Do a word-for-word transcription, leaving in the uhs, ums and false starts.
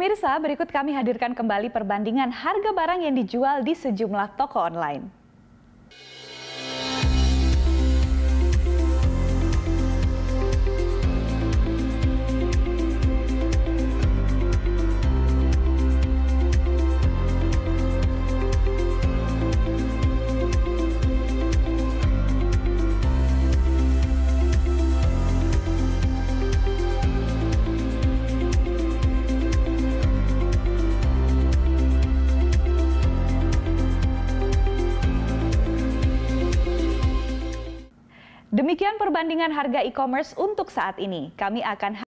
Pemirsa, berikut kami hadirkan kembali perbandingan harga barang yang dijual di sejumlah toko online. Demikian perbandingan harga e-commerce untuk saat ini. Kami akan